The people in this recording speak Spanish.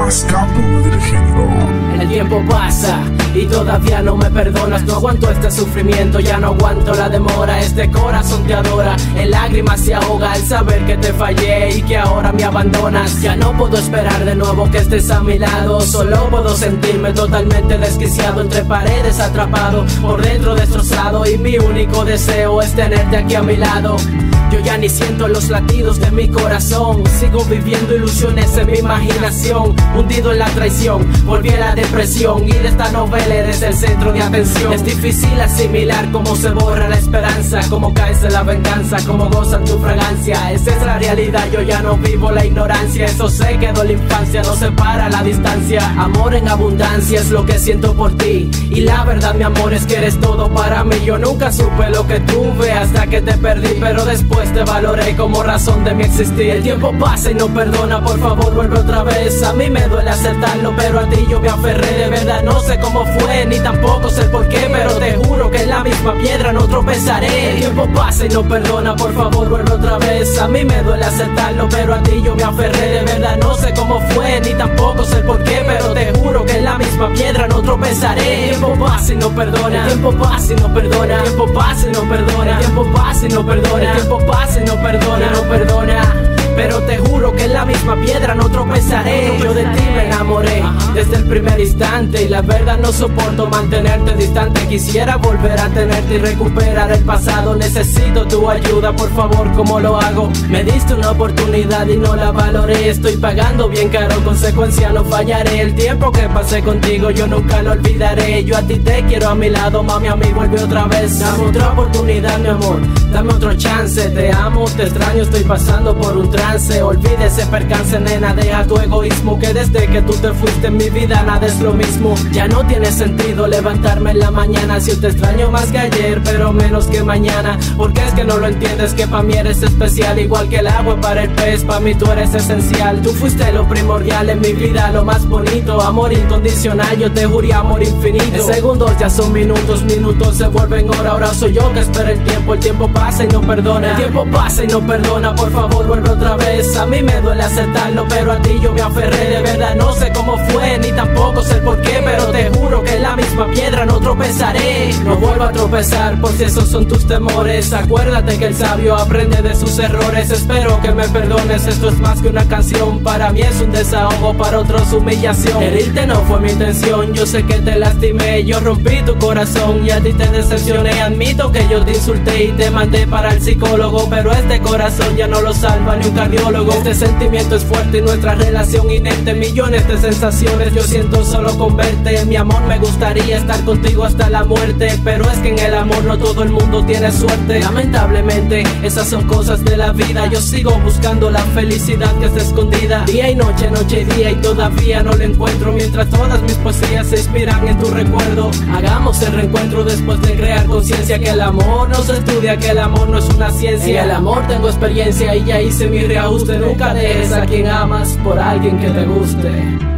rascando el género. El tiempo pasa y todavía no me perdonas. No aguanto este sufrimiento, ya no aguanto la demora. Este corazón te adora, en lágrimas se ahoga al saber que te fallé y que ahora me abandonas. Ya no puedo esperar de nuevo que estés a mi lado. Solo puedo sentirme totalmente desquiciado, entre paredes atrapado, por dentro destrozado. Y mi único deseo es tenerte aquí a mi lado. Yo ya ni siento los latidos de mi corazón. Sigo viviendo ilusiones en mi imaginación, hundido en la traición, volví a la depresión. Y de esta novela eres el centro de atención. Es difícil asimilar cómo se borra la esperanza, cómo caes en la venganza, cómo gozan tu fragancia. Esa es la realidad, yo ya no vivo la ignorancia. Eso se quedó en la infancia, no separa la distancia. Amor en abundancia es lo que siento por ti. Y la verdad, mi amor, es que eres todo para mí. Yo nunca supe lo que tuve hasta que te perdí, pero después te valoré como razón de mi existir. El tiempo pasa y no perdona, por favor vuelve otra vez. A mí me duele aceptarlo, pero a ti yo me aferré. De verdad no sé cómo fue, ni tampoco sé por qué, pero te juro que en la misma piedra no tropezaré. El tiempo pasa y no perdona, por favor vuelve otra vez. A mí me duele aceptarlo, pero a ti yo me aferré. De verdad no sé cómo fue, ni tampoco sé por qué, pero te juro que en la misma piedra no tropezaré. El tiempo pasa y no perdona, el tiempo pasa y no perdona, el tiempo pasa y no perdona, el tiempo pasa y no perdona, el tiempo pasa y no perdona, no perdona. Pero te juro que en la misma piedra no tropezaré. Yo de ti me enamoré desde el primer instante, y la verdad no soporto mantenerte distante. Quisiera volver a tenerte y recuperar el pasado. Necesito tu ayuda, por favor, ¿cómo lo hago? Me diste una oportunidad y no la valoré. Estoy pagando bien caro, consecuencia no fallaré. El tiempo que pasé contigo yo nunca lo olvidaré. Yo a ti te quiero a mi lado, mami, a mí vuelve otra vez. Dame otra oportunidad, mi amor, dame otro chance. Te amo, te extraño, estoy pasando por un trance. Olvide ese percance, nena, deja tu egoísmo, que desde que tú te fuiste en mi vida nada es lo mismo. Ya no tiene sentido levantarme en la mañana si te extraño más que ayer, pero menos que mañana. Porque es que no lo entiendes, que pa' mí eres especial, igual que el agua para el pez, pa' mí tú eres esencial. Tú fuiste lo primordial en mi vida, lo más bonito, amor incondicional, yo te juré amor infinito. En segundos ya son minutos, minutos se vuelven hora. Ahora soy yo que espero el tiempo pasa y no perdona. El tiempo pasa y no perdona, por favor vuelve otra vez. A mí me duele aceptarlo, pero a ti yo me aferré. De verdad no sé cómo fue, ni tampoco sé por qué, pero te juro que en la misma piedra no tropezaré. No vuelvo a tropezar por si esos son tus temores. Acuérdate que el sabio aprende de sus errores. Espero que me perdones, esto es más que una canción. Para mí es un desahogo, para otros humillación. Herirte no fue mi intención, yo sé que te lastimé. Yo rompí tu corazón y a ti te decepcioné. Admito que yo te insulté y te mandé para el psicólogo, pero este corazón ya no lo salva ni un cardiólogo. Este sentimiento es fuerte y nuestra relación inerte. Millones de sensaciones yo siento solo con verte. Mi amor, me gustaría estar contigo hasta la muerte, pero es que en el amor no todo el mundo tiene suerte. Lamentablemente esas son cosas de la vida. Yo sigo buscando la felicidad que está escondida. Día y noche, noche y día, y todavía no la encuentro. Mientras todas mis poesías se inspiran en tu recuerdo. Hagamos el reencuentro después de crear conciencia, que el amor no se estudia, que el amor no es una ciencia. En el amor tengo experiencia y ya hice mi reajuste. Nunca dejes a quien amas por alguien que te guste.